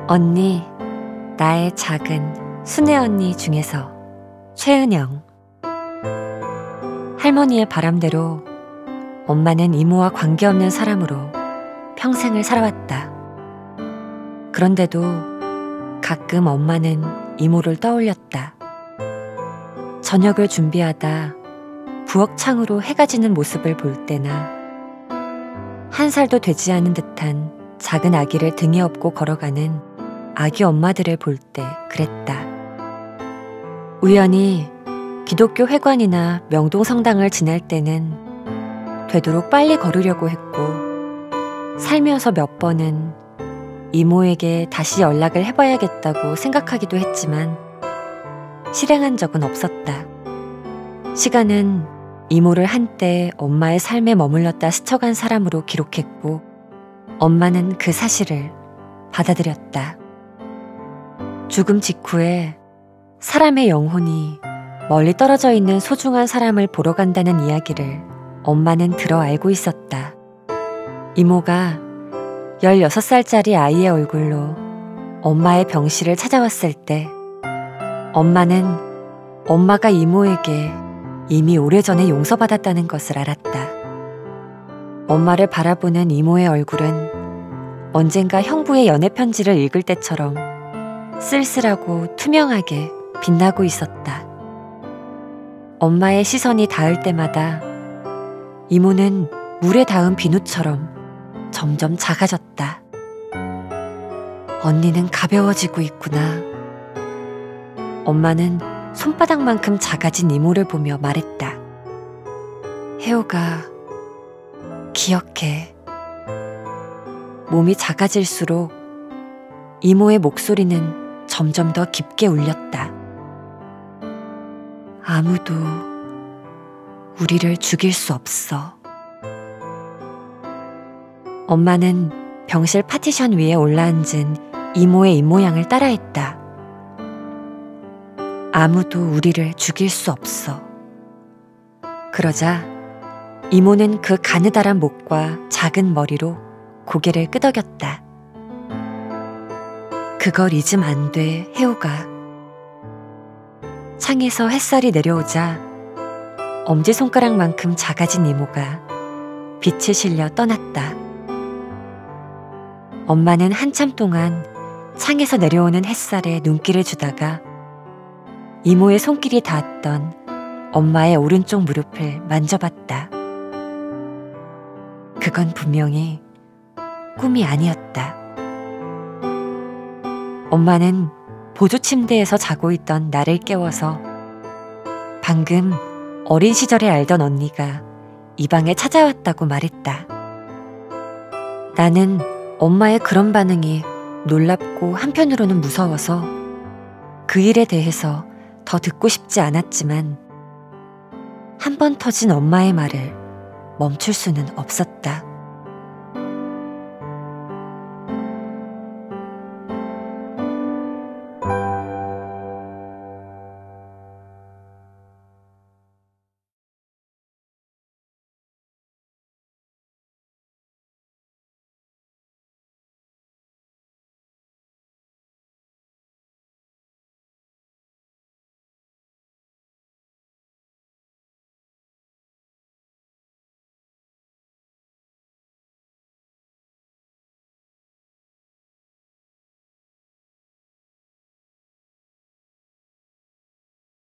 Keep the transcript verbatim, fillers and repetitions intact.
언니, 나의 작은 순애 언니 중에서 최은영. 할머니의 바람대로 엄마는 이모와 관계없는 사람으로 평생을 살아왔다. 그런데도 가끔 엄마는 이모를 떠올렸다. 저녁을 준비하다 부엌창으로 해가 지는 모습을 볼 때나 한 살도 되지 않은 듯한 작은 아기를 등에 업고 걸어가는 아기 엄마들을 볼 때 그랬다. 우연히 기독교 회관이나 명동 성당을 지날 때는 되도록 빨리 걸으려고 했고, 살면서 몇 번은 이모에게 다시 연락을 해봐야겠다고 생각하기도 했지만 실행한 적은 없었다. 시간은 이모를 한때 엄마의 삶에 머물렀다 스쳐간 사람으로 기록했고, 엄마는 그 사실을 받아들였다. 죽음 직후에 사람의 영혼이 멀리 떨어져 있는 소중한 사람을 보러 간다는 이야기를 엄마는 들어 알고 있었다. 이모가 열여섯 살짜리 아이의 얼굴로 엄마의 병실을 찾아왔을 때 엄마는 엄마가 이모에게 이미 오래전에 용서받았다는 것을 알았다. 엄마를 바라보는 이모의 얼굴은 언젠가 형부의 연애 편지를 읽을 때처럼 쓸쓸하고 투명하게 빛나고 있었다. 엄마의 시선이 닿을 때마다 이모는 물에 닿은 비누처럼 점점 작아졌다. 언니는 가벼워지고 있구나. 엄마는 손바닥만큼 작아진 이모를 보며 말했다. 혜호가, 기억해. 몸이 작아질수록 이모의 목소리는 점점 더 깊게 울렸다. 아무도 우리를 죽일 수 없어. 엄마는 병실 파티션 위에 올라앉은 이모의 입모양을 따라했다. 아무도 우리를 죽일 수 없어. 그러자 이모는 그 가느다란 목과 작은 머리로 고개를 끄덕였다. 그걸 잊으면 안 돼, 혜호가. 창에서 햇살이 내려오자 엄지손가락만큼 작아진 이모가 빛에 실려 떠났다. 엄마는 한참 동안 창에서 내려오는 햇살에 눈길을 주다가 이모의 손길이 닿았던 엄마의 오른쪽 무릎을 만져봤다. 그건 분명히 꿈이 아니었다. 엄마는 보조 침대에서 자고 있던 나를 깨워서 방금 어린 시절에 알던 언니가 이 방에 찾아왔다고 말했다. 나는 엄마의 그런 반응이 놀랍고 한편으로는 무서워서 그 일에 대해서 더 듣고 싶지 않았지만 한 번 터진 엄마의 말을 멈출 수는 없었다.